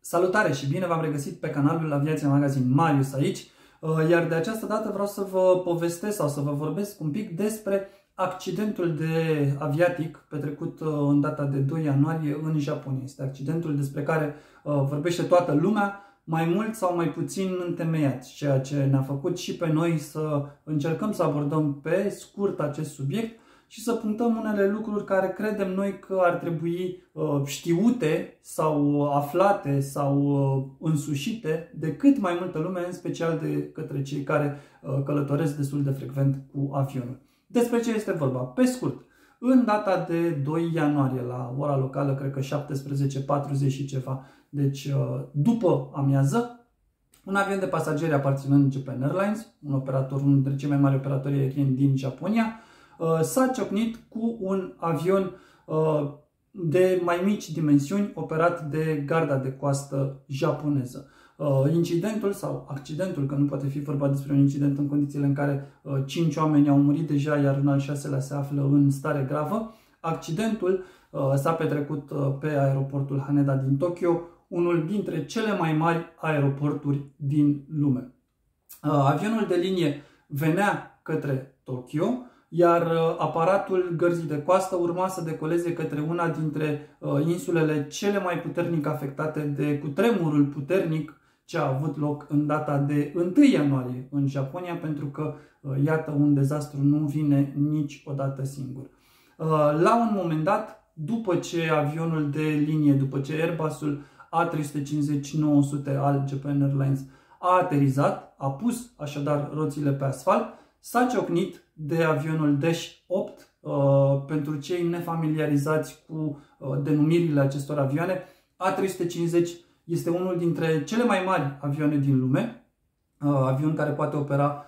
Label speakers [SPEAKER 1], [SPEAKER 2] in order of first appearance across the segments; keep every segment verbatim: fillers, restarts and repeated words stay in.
[SPEAKER 1] Salutare și bine v-am regăsit pe canalul Aviația Magazin, Marius aici, iar de această dată vreau să vă povestesc sau să vă vorbesc un pic despre accidentul de aviatic petrecut în data de doi ianuarie în Japonia. Este accidentul despre care vorbește toată lumea, mai mult sau mai puțin întemeiat, ceea ce ne-a făcut și pe noi să încercăm să abordăm pe scurt acest subiect și să punctăm unele lucruri care credem noi că ar trebui uh, știute sau aflate sau uh, însușite de cât mai multă lume, în special de către cei care uh, călătoresc destul de frecvent cu avionul. Despre ce este vorba? Pe scurt, în data de doi ianuarie, la ora locală, cred că șaptesprezece patruzeci și ceva, deci uh, după amiază, un avion de pasageri aparținând Japan Airlines, un operator, unul dintre cei mai mari operatori aerieni din Japonia, s-a ciocnit cu un avion de mai mici dimensiuni operat de garda de coastă japoneză. Incidentul sau accidentul, că nu poate fi vorba despre un incident în condițiile în care cinci oameni au murit deja, iar un al șaselea se află în stare gravă. Accidentul s-a petrecut pe aeroportul Haneda din Tokyo, unul dintre cele mai mari aeroporturi din lume. Avionul de linie venea către Tokyo, iar aparatul gărzii de coastă urma să decoleze către una dintre insulele cele mai puternic afectate de cutremurul puternic ce a avut loc în data de unu ianuarie în Japonia, pentru că, iată, un dezastru nu vine niciodată singur. La un moment dat, după ce avionul de linie, după ce Airbusul A trei sute cincizeci nouă sute al Japan Airlines a aterizat, a pus așadar roțile pe asfalt, s-a ciocnit de avionul Dash opt. Pentru cei nefamiliarizați cu denumirile acestor avioane, A trei sute cincizeci este unul dintre cele mai mari avioane din lume, avion care poate opera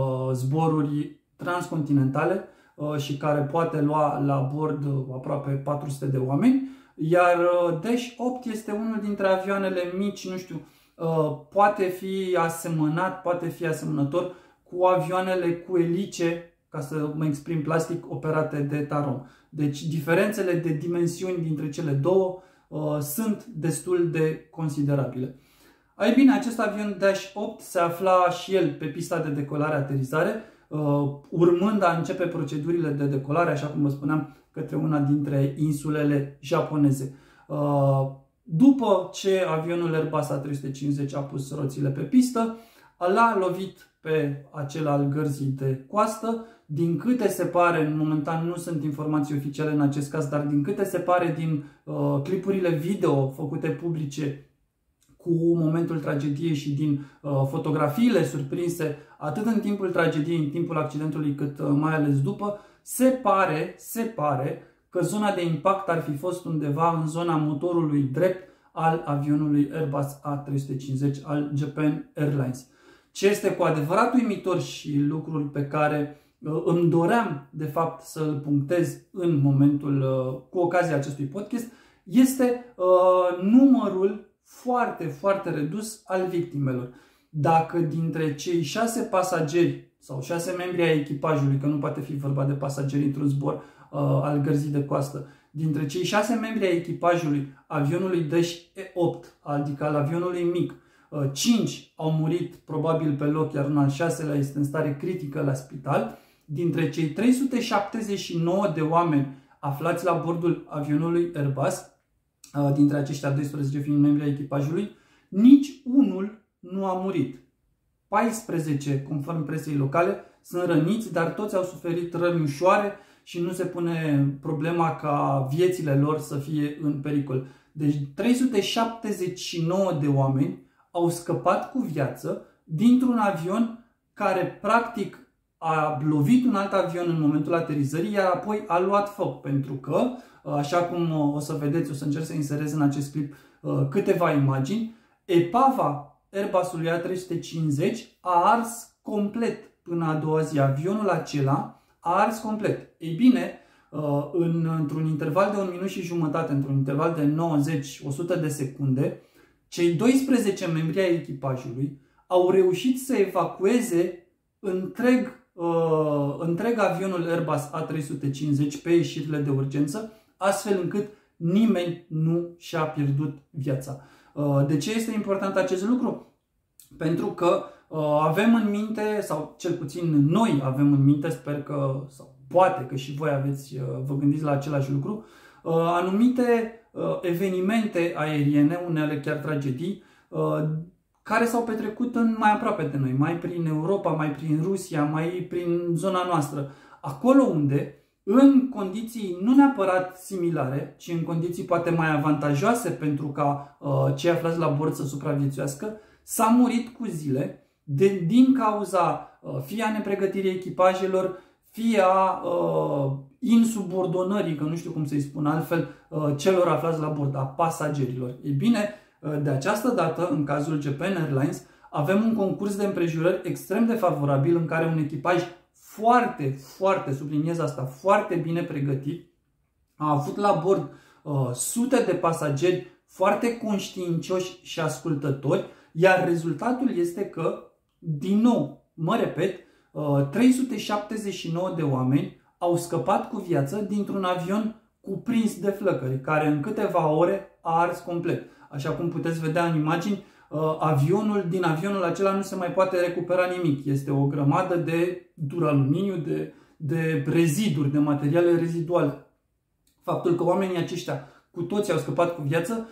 [SPEAKER 1] zboruri transcontinentale și care poate lua la bord aproape patru sute de oameni, iar Dash opt este unul dintre avioanele mici, nu știu, poate fi asemănat, poate fi asemănător cu avioanele cu elice, ca să mă exprim plastic, operate de Tarom. Deci diferențele de dimensiuni dintre cele două uh, sunt destul de considerabile. Ai bine, acest avion Dash opt se afla și el pe pista de decolare-aterizare, uh, urmând a începe procedurile de decolare, așa cum vă spuneam, către una dintre insulele japoneze. Uh, după ce avionul Airbus A trei sute cincizeci a pus roțile pe pistă, l-a lovit pe acel al gărzii de coastă. Din câte se pare, momentan nu sunt informații oficiale în acest caz, dar din câte se pare din uh, clipurile video făcute publice cu momentul tragediei și din uh, fotografiile surprinse atât în timpul tragediei, în timpul accidentului, cât uh, mai ales după, se pare, se pare că zona de impact ar fi fost undeva în zona motorului drept al avionului Airbus A trei sute cincizeci al Japan Airlines. Ce este cu adevărat uimitor și lucrul pe care uh, îmi doream de fapt să îl punctez în momentul, uh, cu ocazia acestui podcast, este uh, numărul foarte, foarte redus al victimelor. Dacă dintre cei șase pasageri sau șase membri ai echipajului, că nu poate fi vorba de pasageri într-un zbor uh, al gărzii de coastă, dintre cei șase membri ai echipajului avionului Dash opt, adică al avionului mic, cinci au murit probabil pe loc, iar un al șaselea este în stare critică la spital. Dintre cei trei sute șaptezeci și nouă de oameni aflați la bordul avionului Airbus, dintre aceștia doisprezece fiind membri ai echipajului, nici unul nu a murit. paisprezece, conform presei locale, sunt răniți, dar toți au suferit răni ușoare și nu se pune problema ca viețile lor să fie în pericol. Deci trei sute șaptezeci și nouă de oameni au scăpat cu viață dintr-un avion care practic a lovit un alt avion în momentul aterizării, iar apoi a luat foc, pentru că, așa cum o să vedeți, o să încerc să inserez în acest clip câteva imagini, epava Airbusului A trei sute cincizeci a ars complet până a doua zi. Avionul acela a ars complet. Ei bine, în, într-un interval de un minut și jumătate, într-un interval de nouăzeci la o sută de secunde, cei doisprezece membri ai echipajului au reușit să evacueze întreg, uh, întreg avionul Airbus A trei sute cincizeci pe ieșirile de urgență, astfel încât nimeni nu și-a pierdut viața. De ce este important acest lucru? Pentru că avem în minte, sau cel puțin noi avem în minte, sper că, sau poate că și voi aveți, vă gândiți la același lucru, anumite evenimente aeriene, unele chiar tragedii, care s-au petrecut în mai aproape de noi, mai prin Europa, mai prin Rusia, mai prin zona noastră. Acolo unde, în condiții nu neapărat similare, ci în condiții poate mai avantajoase pentru ca uh, cei aflați la bord să supraviețuiască, s-a murit cu zile de, din cauza uh, fie a nepregătirii echipajelor, fie a uh, insubordonării, că nu știu cum să-i spun altfel, uh, celor aflați la bord, a pasagerilor. Ei bine, uh, de această dată, în cazul Japan Airlines, avem un concurs de împrejurări extrem de favorabil în care un echipaj foarte, foarte, subliniez asta, foarte bine pregătit, a avut la bord uh, sute de pasageri foarte conștiincioși și ascultători, iar rezultatul este că, din nou, mă repet, uh, trei sute șaptezeci și nouă de oameni au scăpat cu viață dintr-un avion cuprins de flăcări, care în câteva ore a ars complet. Așa cum puteți vedea în imagini, avionul, din avionul acela nu se mai poate recupera nimic. Este o grămadă de duraluminiu, de, de reziduri, de materiale reziduale. Faptul că oamenii aceștia cu toții au scăpat cu viață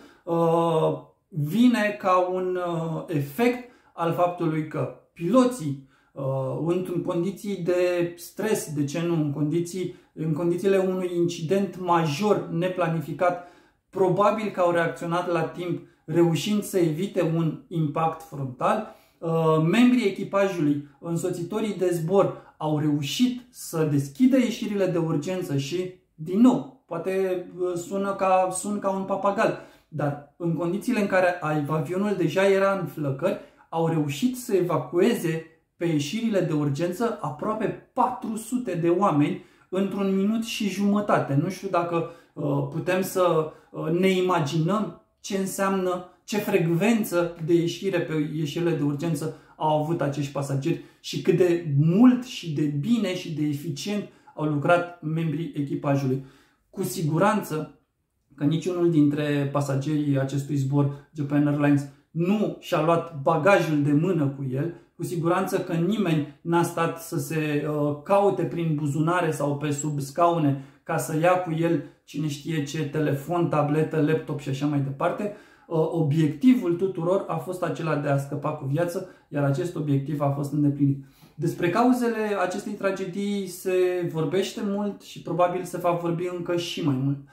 [SPEAKER 1] vine ca un efect al faptului că piloții, în condiții de stres, de ce nu, în, condiții, în condițiile unui incident major neplanificat, probabil că au reacționat la timp, reușind să evite un impact frontal. Membrii echipajului, însoțitorii de zbor, au reușit să deschidă ieșirile de urgență și, din nou, poate sună ca, sun ca un papagal, dar în condițiile în care avionul deja era în flăcări, au reușit să evacueze pe ieșirile de urgență aproape patru sute de oameni într-un minut și jumătate. Nu știu dacă putem să ne imaginăm ce înseamnă, ce frecvență de ieșire pe ieșirile de urgență au avut acești pasageri și cât de mult și de bine și de eficient au lucrat membrii echipajului. Cu siguranță că niciunul dintre pasagerii acestui zbor Japan Airlines nu și-a luat bagajul de mână cu el. Cu siguranță că nimeni n-a stat să se uh, caute prin buzunare sau pe sub scaune ca să ia cu el cine știe ce telefon, tabletă, laptop și așa mai departe. Obiectivul tuturor a fost acela de a scăpa cu viață, iar acest obiectiv a fost îndeplinit. Despre cauzele acestei tragedii se vorbește mult și probabil se va vorbi încă și mai mult.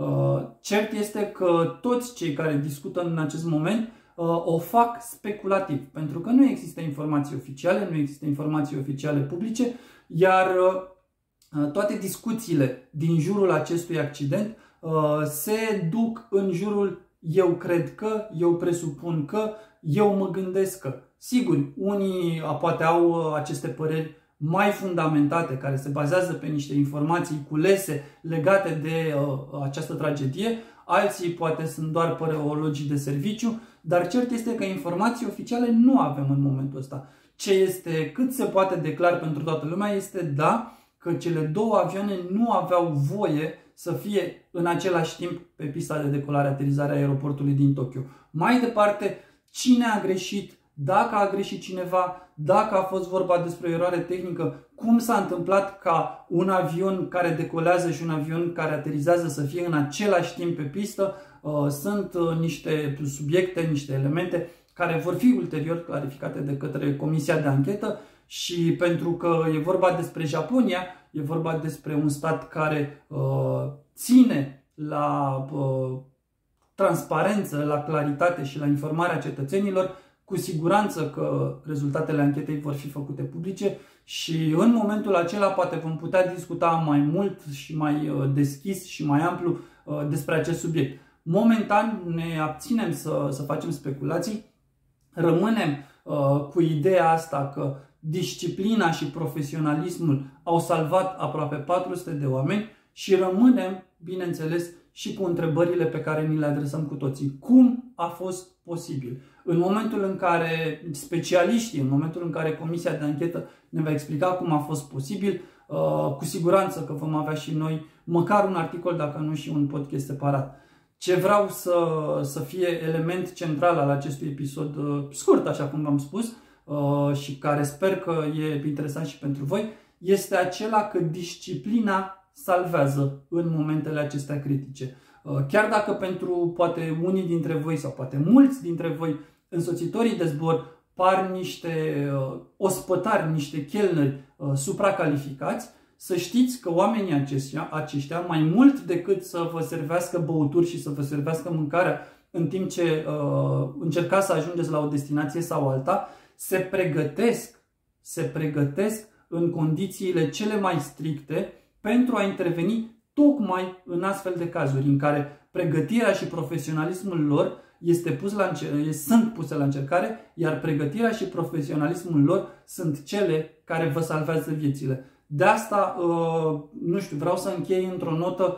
[SPEAKER 1] Cert este că toți cei care discută în acest moment o fac speculativ, pentru că nu există informații oficiale, nu există informații oficiale publice, iar toate discuțiile din jurul acestui accident se duc în jurul eu cred că, eu presupun că, eu mă gândesc că. Sigur, unii poate au aceste păreri mai fundamentate, care se bazează pe niște informații culese legate de această tragedie, alții poate sunt doar păreologii de serviciu, dar cert este că informații oficiale nu avem în momentul ăsta. Ce este cât se poate de clar pentru toată lumea este da, că cele două avioane nu aveau voie să fie în același timp pe pista de decolare-aterizare a aeroportului din Tokyo. Mai departe, cine a greșit, dacă a greșit cineva, dacă a fost vorba despre o eroare tehnică, cum s-a întâmplat ca un avion care decolează și un avion care aterizează să fie în același timp pe pistă, sunt niște subiecte, niște elemente care vor fi ulterior clarificate de către Comisia de Anchetă. Și pentru că e vorba despre Japonia, e vorba despre un stat care uh, ține la uh, transparență, la claritate și la informarea cetățenilor, cu siguranță că rezultatele anchetei vor fi făcute publice și în momentul acela poate vom putea discuta mai mult și mai uh, deschis și mai amplu uh, despre acest subiect. Momentan ne abținem să, să facem speculații, rămânem uh, cu ideea asta că disciplina și profesionalismul au salvat aproape patru sute de oameni și rămânem, bineînțeles, și cu întrebările pe care ni le adresăm cu toții. Cum a fost posibil? În momentul în care specialiștii, în momentul în care Comisia de Anchetă ne va explica cum a fost posibil, cu siguranță că vom avea și noi măcar un articol, dacă nu și un podcast separat. Ce vreau să, să fie element central al acestui episod scurt, așa cum v-am spus, și care sper că e interesant și pentru voi, este acela că disciplina salvează în momentele acestea critice. Chiar dacă pentru poate unii dintre voi sau poate mulți dintre voi însoțitorii de zbor par niște ospătari, niște chelneri supracalificați, să știți că oamenii aceștia, aceștia, mai mult decât să vă servească băuturi și să vă servească mâncarea în timp ce uh, încercați să ajungeți la o destinație sau alta, se pregătesc, se pregătesc în condițiile cele mai stricte pentru a interveni tocmai în astfel de cazuri în care pregătirea și profesionalismul lor este pus la încer- sunt puse la încercare, iar pregătirea și profesionalismul lor sunt cele care vă salvează viețile. De asta, nu știu, vreau să închei într-o notă,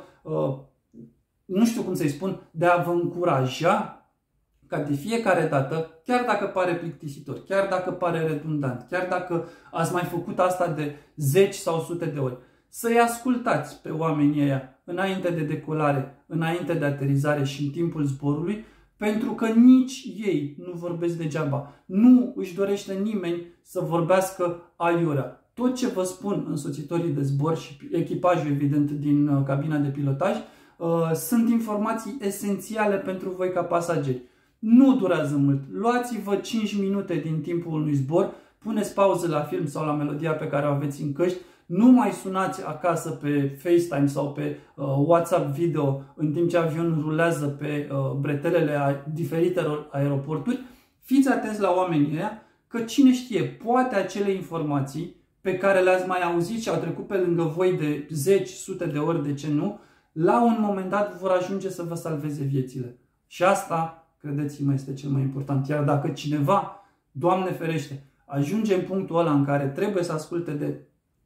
[SPEAKER 1] nu știu cum să-i spun, de a vă încuraja ca de fiecare dată, chiar dacă pare plictisitor, chiar dacă pare redundant, chiar dacă ați mai făcut asta de zeci sau sute de ori, să-i ascultați pe oamenii ăia înainte de decolare, înainte de aterizare și în timpul zborului, pentru că nici ei nu vorbesc degeaba. Nu își dorește nimeni să vorbească aiurea. Tot ce vă spun însoțitorii de zbor și echipajul, evident, din cabina de pilotaj, sunt informații esențiale pentru voi ca pasageri. Nu durează mult. Luați-vă cinci minute din timpul unui zbor, puneți pauză la film sau la melodia pe care o aveți în căști, nu mai sunați acasă pe FaceTime sau pe uh, WhatsApp video în timp ce avionul rulează pe uh, bretelele a diferitelor aeroporturi. Fiți atenți la oamenii ăia, că cine știe, poate acele informații pe care le-ați mai auzit și au trecut pe lângă voi de zeci, sute de ori, de ce nu, la un moment dat vor ajunge să vă salveze viețile. Și asta, credeți-mă, este cel mai important. Iar dacă cineva, Doamne ferește, ajunge în punctul ăla în care trebuie să asculte de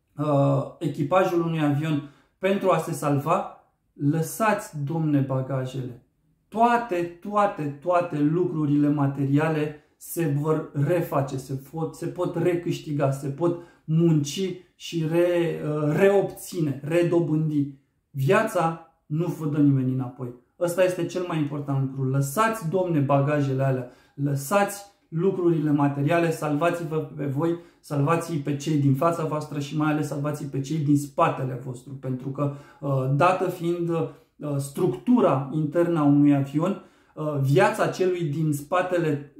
[SPEAKER 1] uh, echipajul unui avion pentru a se salva, lăsați, Domne, bagajele. Toate, toate, toate lucrurile materiale se vor reface, se pot, se pot recâștiga, se pot munci și re, reobține, redobândi. Viața nu vă dă nimeni înapoi. Ăsta este cel mai important lucru. Lăsați, Domne, bagajele alea, lăsați lucrurile materiale, salvați-vă pe voi, salvați-i pe cei din fața voastră și mai ales salvați-i pe cei din spatele vostru. Pentru că, dată fiind structura internă a unui avion, viața celui din spatele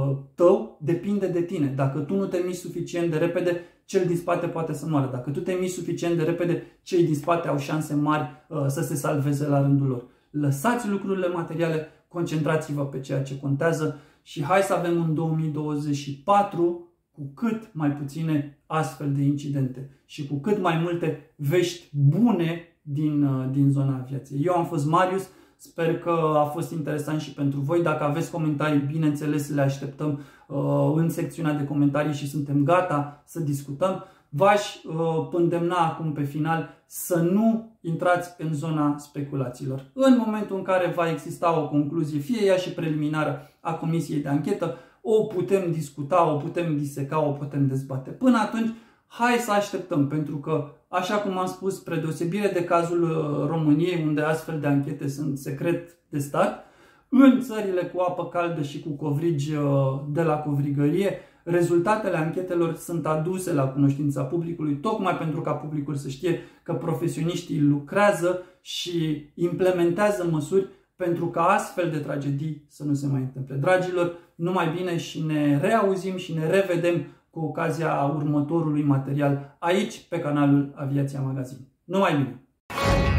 [SPEAKER 1] tău depinde de tine. Dacă tu nu te miști suficient de repede, cel din spate poate să moară. Dacă tu te miști suficient de repede, cei din spate au șanse mari să se salveze la rândul lor. Lăsați lucrurile materiale, concentrați-vă pe ceea ce contează și hai să avem un două mii douăzeci și patru cu cât mai puține astfel de incidente și cu cât mai multe vești bune din, din zona aviației. Eu am fost Marius. Sper că a fost interesant și pentru voi. Dacă aveți comentarii, bineînțeles, le așteptăm uh, în secțiunea de comentarii și suntem gata să discutăm. V-aș uh, îndemna acum pe final să nu intrați în zona speculațiilor. În momentul în care va exista o concluzie, fie ea și preliminară, a comisiei de anchetă, o putem discuta, o putem diseca, o putem dezbate. Până atunci, hai să așteptăm, pentru că, așa cum am spus, spre deosebire de cazul României, unde astfel de anchete sunt secret de stat, în țările cu apă caldă și cu covrigi de la covrigărie, rezultatele anchetelor sunt aduse la cunoștința publicului, tocmai pentru ca publicul să știe că profesioniștii lucrează și implementează măsuri pentru ca astfel de tragedii să nu se mai întâmple. Dragilor, numai bine și ne reauzim și ne revedem cu ocazia următorului material aici pe canalul Aviația Magazin. Numai bine!